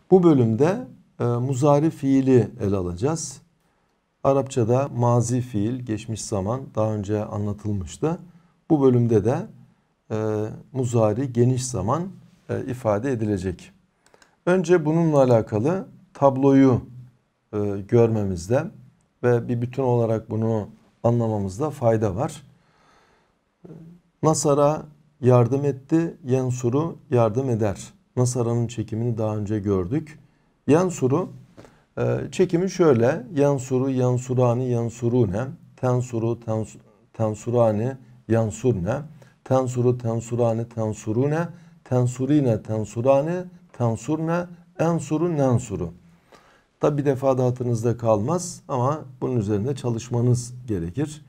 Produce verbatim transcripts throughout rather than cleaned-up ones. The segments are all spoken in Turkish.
Bu bölümde e, muzari fiili ele alacağız. Arapçada mazi fiil, geçmiş zaman daha önce anlatılmıştı. Bu bölümde de e, muzari, geniş zaman e, ifade edilecek. Önce bununla alakalı tabloyu e, görmemizde ve bir bütün olarak bunu anlamamızda fayda var. Nasara yardım etti, yensuru yardım eder. Nasara'nın çekimini daha önce gördük. Yansuru e, çekimi şöyle. Yansuru, yansurani, yansurune. Tensuru, tens, tensurani, yansurne. Tensuru, tensurani, tensurune. Tensurine, tensurani, tensurne. Ensuru, nensuru. Tabi bir defa da hatırınızda kalmaz ama bunun üzerinde çalışmanız gerekir.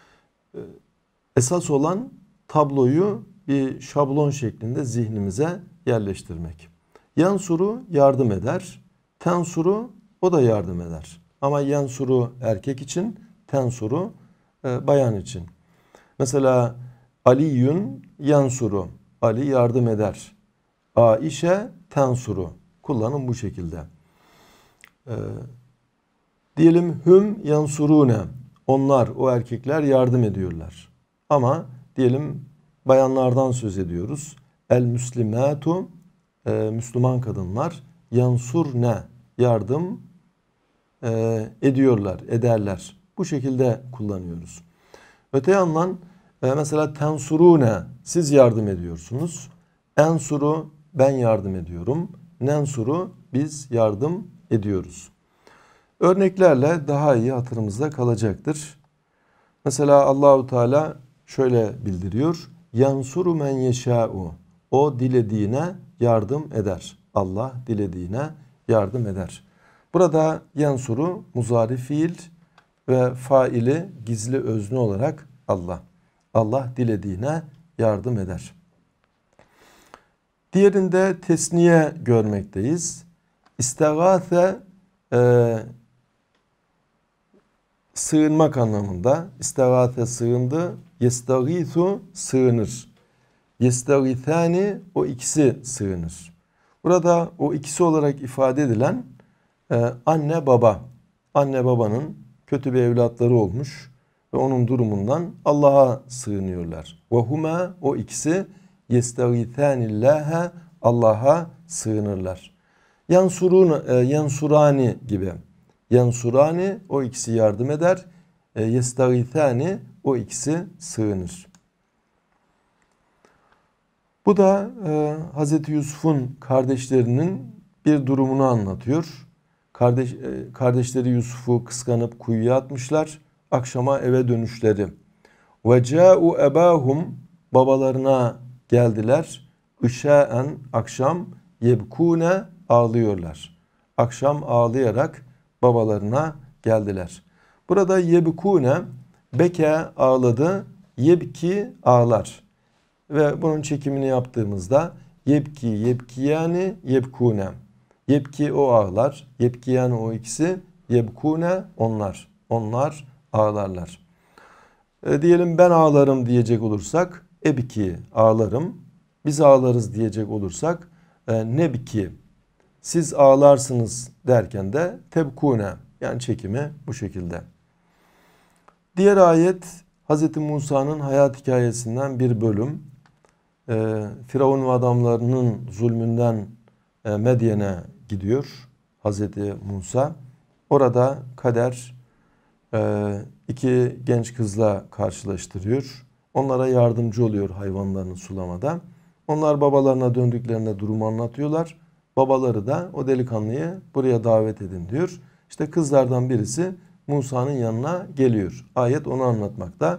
Esas olan tabloyu bir şablon şeklinde zihnimize yerleştirmek. Yansuru yardım eder. Tensuru o da yardım eder. Ama yansuru erkek için, tensuru e, bayan için. Mesela Aliyun yansuru. Ali yardım eder. Aişe tensuru. Kullanın bu şekilde. E, diyelim hüm yansurune. Onlar, o erkekler yardım ediyorlar. Ama diyelim bayanlardan söz ediyoruz. El müslimatu, e, Müslüman kadınlar, yansurne, yardım e, ediyorlar, ederler. Bu şekilde kullanıyoruz. Öte yandan e, mesela tensurune, siz yardım ediyorsunuz. Ensuru, ben yardım ediyorum. Nensuru, biz yardım ediyoruz. Örneklerle daha iyi hatırımızda kalacaktır. Mesela Allahu Teala şöyle bildiriyor. Yansuru men yeşâ'u. O dilediğine yardım eder. Allah dilediğine yardım eder. Burada yansuru muzari fiil ve faili gizli özne olarak Allah. Allah dilediğine yardım eder. Diğerinde tesniye görmekteyiz. İstegâse e, sığınmak anlamında. İstegâse sığındı. Yestagîthu sığınır. Yestagîthâni o ikisi sığınır. Burada o ikisi olarak ifade edilen e, anne baba. Anne babanın kötü bir evlatları olmuş ve onun durumundan Allah'a sığınıyorlar. Ve huma o ikisi yestagîthânillâhe Allah'a sığınırlar. Yansurun, e, yansurani gibi. Yansurani o ikisi yardım eder. E, yestagîthâni o ikisi sığınır. Bu da e, Hazreti Yusuf'un kardeşlerinin bir durumunu anlatıyor. Kardeş, e, kardeşleri Yusuf'u kıskanıp kuyuya atmışlar. Akşama eve dönüşleri. Ve câ'u ebâhum babalarına geldiler. Işâen akşam yebkûne ağlıyorlar. Akşam ağlayarak babalarına geldiler. Burada yebkûne beke ağladı, yebki ağlar. Ve bunun çekimini yaptığımızda yebki, yebkiyani, yebkune. Yebki o ağlar, yebkiyani o ikisi, yebkune onlar. Onlar ağlarlar. E, diyelim ben ağlarım diyecek olursak, ebki ağlarım. Biz ağlarız diyecek olursak, e, nebki. Siz ağlarsınız derken de tebkune. Yani çekimi bu şekilde. Diğer ayet Hazreti Musa'nın hayat hikayesinden bir bölüm. E, Firavun ve adamlarının zulmünden e, Medyen'e gidiyor Hazreti Musa. Orada kader e, iki genç kızla karşılaştırıyor. Onlara yardımcı oluyor hayvanlarını sulamada. Onlar babalarına döndüklerinde durumu anlatıyorlar. Babaları da o delikanlıyı buraya davet edin diyor. İşte kızlardan birisi Musa'nın yanına geliyor. Ayet onu anlatmakta.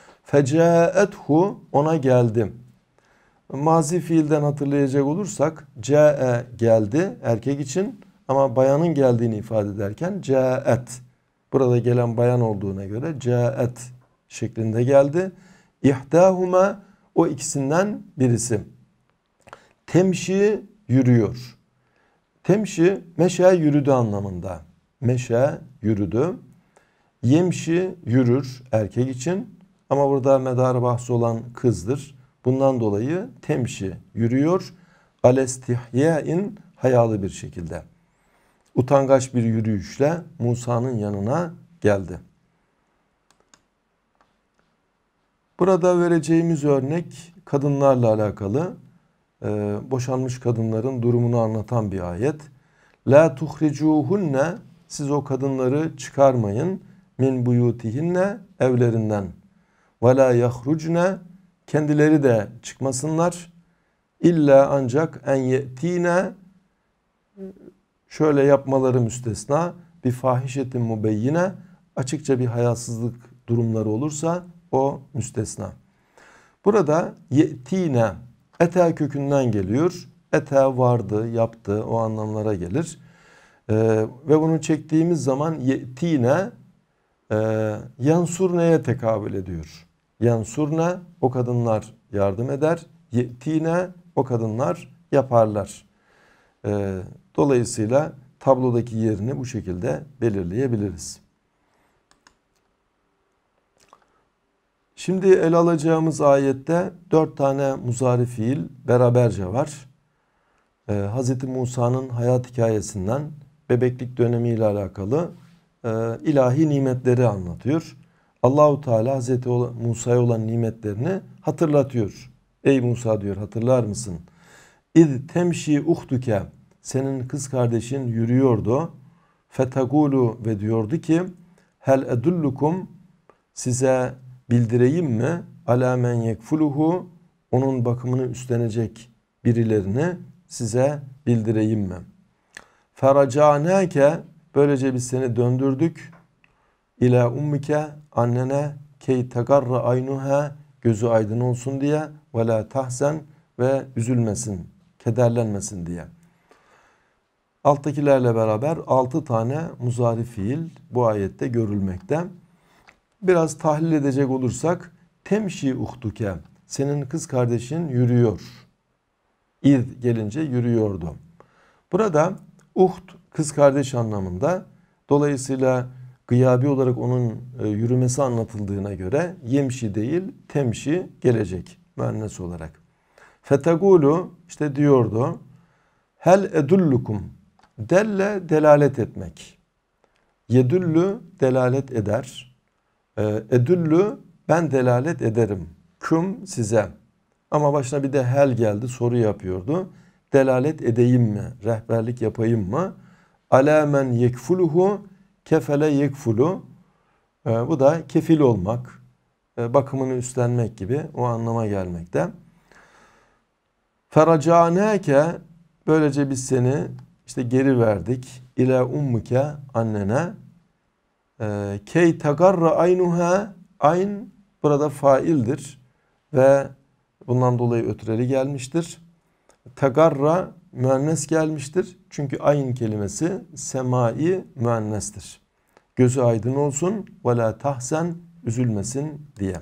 Fecâethu ona geldi. Mazi fiilden hatırlayacak olursak câe geldi erkek için ama bayanın geldiğini ifade ederken câet. Burada gelen bayan olduğuna göre câet şeklinde geldi. İhtâhuma o ikisinden birisi. Temşi yürüyor. Temşi meşe yürüdü anlamında. Meşe yürüdü. Yemşi yürür erkek için ama burada medarı bahsi olan kızdır. Bundan dolayı temşi yürüyor. Alestihyain hayalı bir şekilde. utangaç bir yürüyüşle Musa'nın yanına geldi. Burada vereceğimiz örnek kadınlarla alakalı. Ee, boşanmış kadınların durumunu anlatan bir ayet. La tuhricuhunne, siz o kadınları çıkarmayın, min buyutihinne, evlerinden. Ve la yahrucne, kendileri de çıkmasınlar. İlla ancak en ye'tine, şöyle yapmaları müstesna, bir fahişetin mubeyyine, açıkça bir hayasızlık durumları olursa o müstesna. Burada ye'tine, ete kökünden geliyor. Ete vardı, yaptı, o anlamlara gelir. Ee, ve bunu çektiğimiz zaman ye'tine e, yansurneye tekabül ediyor. Yansurne, o kadınlar yardım eder. Ye'tine, o kadınlar yaparlar. Ee, dolayısıyla tablodaki yerini bu şekilde belirleyebiliriz. Şimdi ele alacağımız ayette dört tane muzari fiil beraberce var. Ee, Hz. Musa'nın hayat hikayesinden bebeklik dönemiyle alakalı e, ilahi nimetleri anlatıyor. Allahu Teala Hz. Musa'ya olan nimetlerini hatırlatıyor. Ey Musa diyor, hatırlar mısın? İz temşi uhtuke, senin kız kardeşin yürüyordu. Fetegulu, ve diyordu ki hel edullukum, size bildireyim mi? Ala men yekfuluhu, onun bakımını üstlenecek birilerini size bildireyim mi? Feracanake, böylece biz seni döndürdük. İla ummike, annene, key tegarra aynuha, gözü aydın olsun diye, ve la tahzen, ve üzülmesin, kederlenmesin diye. Alttakilerle beraber altı tane muzari fiil bu ayette görülmekte. Biraz tahlil edecek olursak, temşi uhtuke, senin kız kardeşin yürüyor. İz gelince yürüyordu. Burada uht, kız kardeş anlamında. Dolayısıyla gıyabi olarak onun yürümesi anlatıldığına göre yemşi değil temşi gelecek müennes olarak. Fetegulu, işte diyordu. Hel edullukum, delle delalet etmek. Yedüllü delalet eder. Edüllü, ben delalet ederim. Küm, size. Ama başına bir de hel geldi, soru yapıyordu. Delalet edeyim mi? Rehberlik yapayım mı? Alâ men yekfuluhu, kefele yekfulu. Bu da kefil olmak, bakımını üstlenmek gibi o anlama gelmekte. Feracaneke, böylece biz seni işte geri verdik. İlâ ummuke, annene. Key tagarra aynuha, ayn burada faildir ve bundan dolayı ötreli gelmiştir. Tagarra müennes gelmiştir. Çünkü ayn kelimesi semai müennestir. Gözü aydın olsun, ve la tahsen, üzülmesin diye.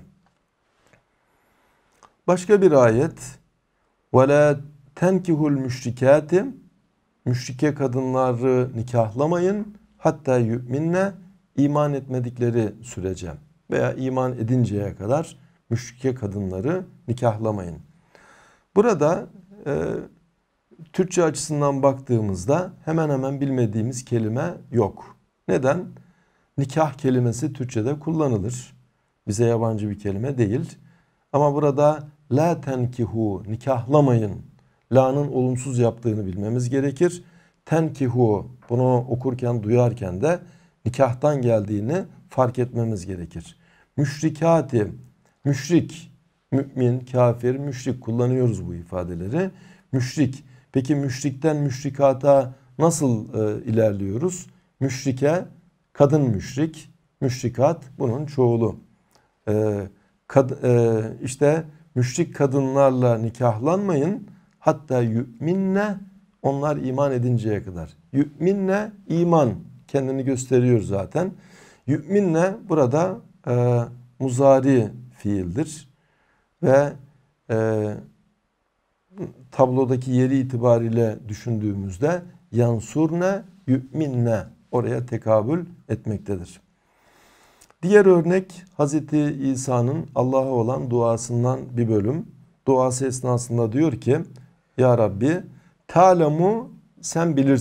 Başka bir ayet, ve la tenkihul müşrikâti, müşrike kadınları nikahlamayın, hatta yu'minne, iman etmedikleri sürece veya iman edinceye kadar müşrike kadınları nikahlamayın. Burada e, Türkçe açısından baktığımızda hemen hemen bilmediğimiz kelime yok. Neden? Nikah kelimesi Türkçe'de kullanılır. Bize yabancı bir kelime değil. Ama burada la tenkihu, nikahlamayın. La'nın olumsuz yaptığını bilmemiz gerekir. Tenkihu, bunu okurken duyarken de nikahtan geldiğini fark etmemiz gerekir. Müşrikati, müşrik, mümin, kafir, müşrik kullanıyoruz bu ifadeleri. Müşrik. Peki müşrikten müşrikata nasıl e, ilerliyoruz? Müşrike, kadın müşrik, müşrikat bunun çoğulu. E, kad, e, işte müşrik kadınlarla nikahlanmayın. Hatta yu'minne, onlar iman edinceye kadar. Yu'minne, iman kendini gösteriyor zaten. Yu'minne burada e, muzari fiildir. Ve e, tablodaki yeri itibariyle düşündüğümüzde yansurne, yu'minne oraya tekabül etmektedir. Diğer örnek Hazreti İsa'nın Allah'a olan duasından bir bölüm. Duası esnasında diyor ki, Ya Rabbi, ta'lemu, sen bilirsin.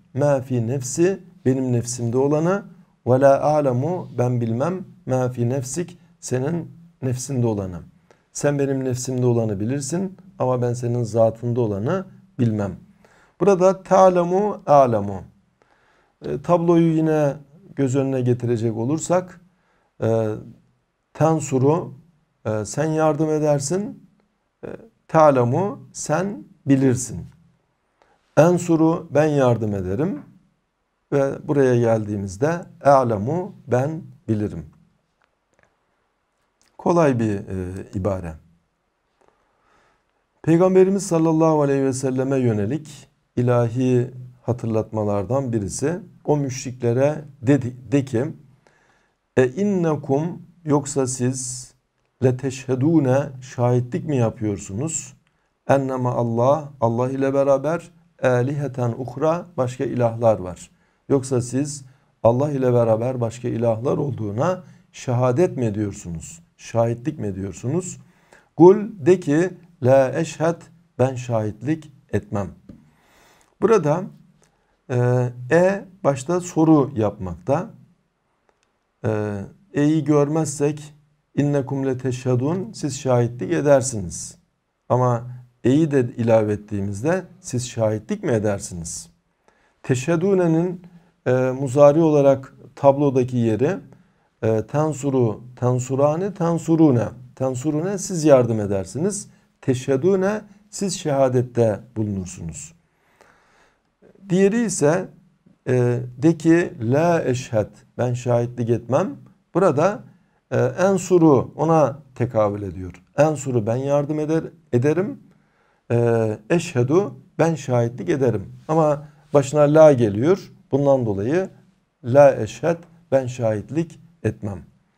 ma fi nefsi benim nefsimde olanı ve la a'lemu ben bilmem ma fi nefsik senin nefsinde olanı. Sen benim nefsimde olanı bilirsin ama ben senin zatında olanı bilmem. Burada ta'lemu a'lemu. E, tabloyu yine göz önüne getirecek olursak e, tensuru e, sen yardım edersin. E, ta'lemu sen bilirsin. Ensuru ben yardım ederim. Ve buraya geldiğimizde a'lemu ben bilirim. Kolay bir e, ibare. Peygamberimiz sallallahu aleyhi ve selleme yönelik ilahi hatırlatmalardan birisi o müşriklere dedi, de ki e innekum yoksa siz leteşhedune şahitlik mi yapıyorsunuz? Ennema Allah Allah ile beraber eliheten uhra başka ilahlar var. Yoksa siz Allah ile beraber başka ilahlar olduğuna şehadet mi ediyorsunuz? Şahitlik mi ediyorsunuz? Kul de ki la eşhed ben şahitlik etmem. Burada e, e başta soru yapmakta. E, e'yi görmezsek innekum leteşhedun siz şahitlik edersiniz. Ama e'yi de ilave ettiğimizde siz şahitlik mi edersiniz? Teşhedûne'nin e, muzari olarak tablodaki yeri e, tensuru, tensurane, tensurune. Tensurune siz yardım edersiniz. Teşhedûne siz şehadette bulunursunuz. Diğeri ise e, de ki la eşhed ben şahitlik etmem. Burada e, ensuru ona tekabül ediyor. Ensuru ben yardım eder, ederim. E, eşhedü ben şahitlik ederim. Ama başına la geliyor. Bundan dolayı la eşhed ben şahitlik etmem.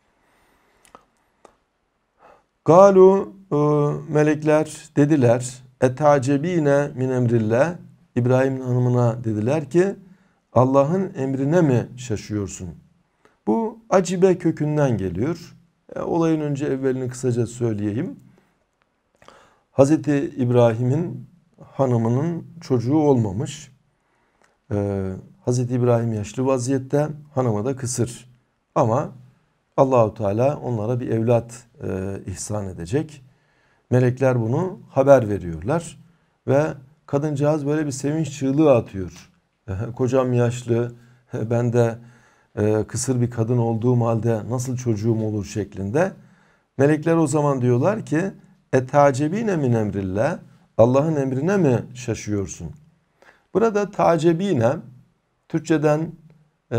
Galu e, melekler dediler etacebine min emrillah İbrahim'in hanımına dediler ki Allah'ın emrine mi şaşıyorsun? Bu acibe kökünden geliyor. E, olayın önce evvelini kısaca söyleyeyim. Hazreti İbrahim'in hanımının çocuğu olmamış. Ee, Hazreti İbrahim yaşlı vaziyette, hanımı da kısır. Ama Allahu Teala onlara bir evlat e, ihsan edecek. Melekler bunu haber veriyorlar ve kadıncağız böyle bir sevinç çığlığı atıyor. Kocam yaşlı, ben de e, kısır bir kadın olduğum halde nasıl çocuğum olur şeklinde. Melekler o zaman diyorlar ki etacebine min emrillah Allah'ın emrine mi şaşıyorsun? Burada tacebine Türkçeden e,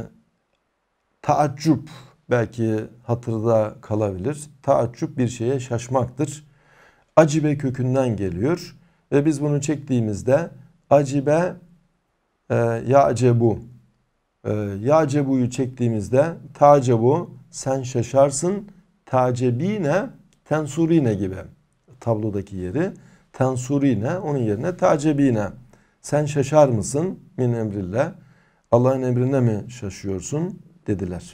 taaccüp belki hatırda kalabilir. Taaccüp bir şeye şaşmaktır. Acibe kökünden geliyor ve biz bunu çektiğimizde acibe e, ya'cebu e, ya'cebu'yu çektiğimizde tacebu sen şaşarsın, tacebine tensurine gibi tablodaki yeri tensurine onun yerine tacebine sen şaşar mısın min emrillah Allah'ın emrine mi şaşıyorsun dediler.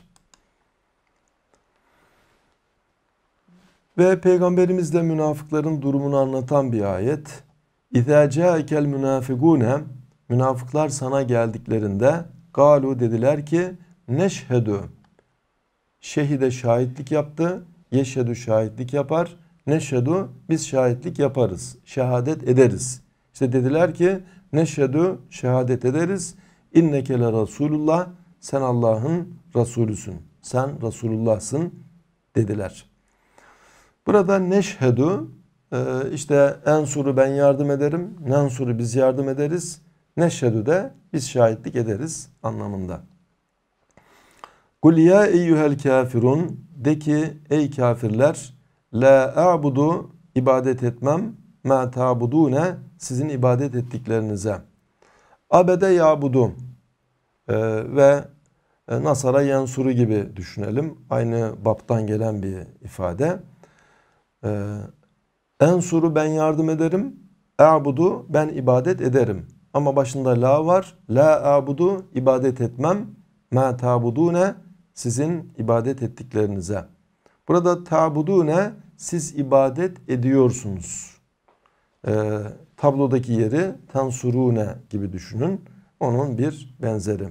Ve Peygamberimiz de münafıkların durumunu anlatan bir ayet. İzâ câekel münâfigûne münafıklar sana geldiklerinde galu dediler ki neşhedü şehide şahitlik yaptı. Yeşhedü şahitlik yapar. Neşhedü biz şahitlik yaparız. Şehadet ederiz. İşte dediler ki neşhedü şehadet ederiz. İnneke le Resulullah sen Allah'ın Resulüsün. Sen Resulullah'sın dediler. Burada neşhedü işte ensuru ben yardım ederim. Nensuru biz yardım ederiz. Neşhedü de biz şahitlik ederiz anlamında. Kul ya eyyuhel kafirun de ki ey kafirler la a'budu ibadet etmem ma ta'budune sizin ibadet ettiklerinize. Abede ya'budu ee, ve nasara yansuru gibi düşünelim. Aynı baptan gelen bir ifade. Ee, ensuru ben yardım ederim. A'budu ben ibadet ederim. Ama başında la var. La a'budu ibadet etmem. Ma ta'budune sizin ibadet ettiklerinize. Burada ta'budune siz ibadet ediyorsunuz. Ee, tablodaki yeri tensurune gibi düşünün. onun bir benzeri.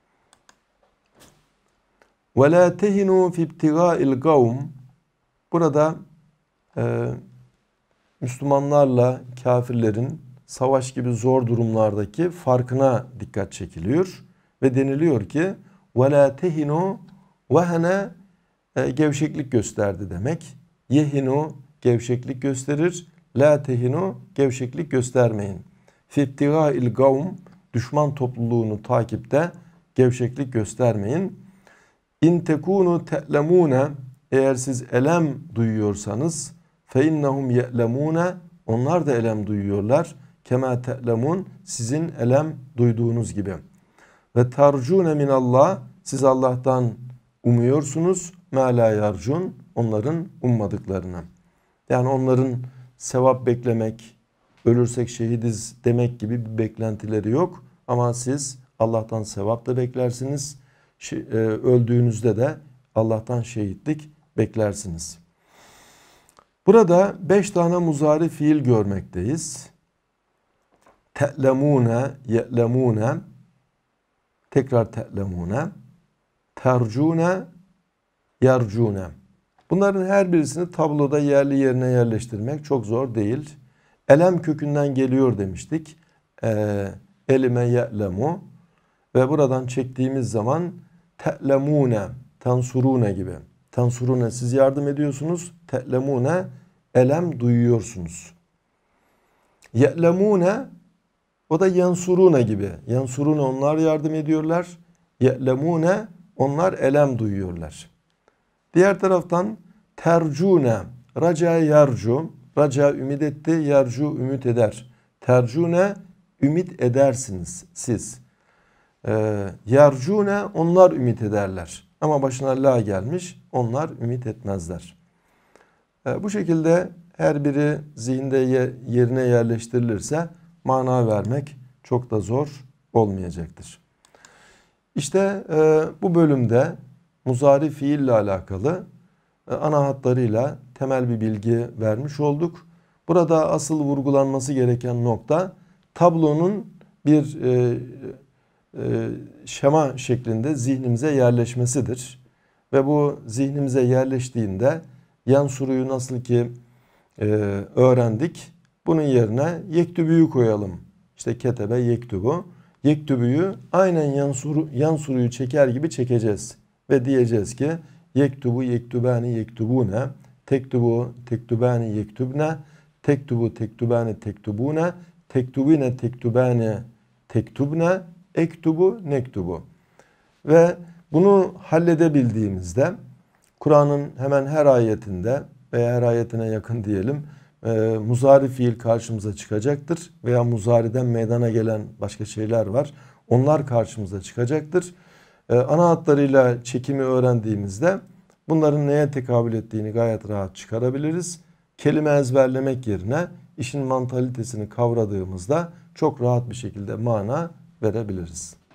وَلَا تَهِنُوا فِي ابْتِغَاءِ الْقَوْمِ Burada e, Müslümanlarla kafirlerin savaş gibi zor durumlardaki farkına dikkat çekiliyor. Ve deniliyor ki وَلَا تَهِنُوا وَهَنَا e, gevşeklik gösterdi demek. Yehinu gevşeklik gösterir. La tehinu gevşeklik göstermeyin. Fittigâil gavm düşman topluluğunu takipte gevşeklik göstermeyin. İn tekunu te'lemûne eğer siz elem duyuyorsanız fe innehum ye'lemûne onlar da elem duyuyorlar. Kema te'lemun sizin elem duyduğunuz gibi. Ve tercûne minallah siz Allah'tan umuyorsunuz. Mâ lâ yarcun onların ummadıklarını. Yani onların sevap beklemek, ölürsek şehidiz demek gibi bir beklentileri yok. Ama siz Allah'tan sevap da beklersiniz. Öldüğünüzde de Allah'tan şehitlik beklersiniz. Burada beş tane muzari fiil görmekteyiz. Te'lemûne, ye'lemûne, tekrar te'lemûne, tercûne, yercûne. Bunların her birisini tabloda yerli yerine yerleştirmek çok zor değil. Elem kökünden geliyor demiştik. E, elime ye'lemu ve buradan çektiğimiz zaman te'lemûne, tansurûne gibi. Tansurûne siz yardım ediyorsunuz. Te'lemûne elem duyuyorsunuz. Ye'lemûne o da yansurûne gibi. Yansurûne onlar yardım ediyorlar. Ye'lemûne onlar elem duyuyorlar. Diğer taraftan tercune, raca yarcu, raca ümit etti, yarcu ümit eder. Tercune ümit edersiniz siz. Ee, yarcune onlar ümit ederler. Ama başına la gelmiş, onlar ümit etmezler. Ee, bu şekilde her biri zihinde yerine yerleştirilirse mana vermek çok da zor olmayacaktır. İşte e, bu bölümde muzari fiille alakalı e, ana hatlarıyla temel bir bilgi vermiş olduk. Burada asıl vurgulanması gereken nokta tablonun bir e, e, şema şeklinde zihnimize yerleşmesidir. Ve bu zihnimize yerleştiğinde yansuruyu nasıl ki e, öğrendik, bunun yerine yektübüyü koyalım. İşte ketebe yektubu. Yektübüyü aynen yansuru, yansuruyu çeker gibi çekeceğiz. Ve diyeceğiz ki yektubu yektubani yektubune, tektubu tektubani yektubne, tektubu tektubani tektubune, tektubine tektubani tektubne, ektubu nektubu. Ve bunu halledebildiğimizde Kur'an'ın hemen her ayetinde veya her ayetine yakın diyelim e, muzari fiil karşımıza çıkacaktır. Veya muzariden meydana gelen başka şeyler var. Onlar karşımıza çıkacaktır. Ee, ana hatlarıyla çekimi öğrendiğimizde bunların neye tekabül ettiğini gayet rahat çıkarabiliriz. Kelime ezberlemek yerine işin mantalitesini kavradığımızda çok rahat bir şekilde mana verebiliriz.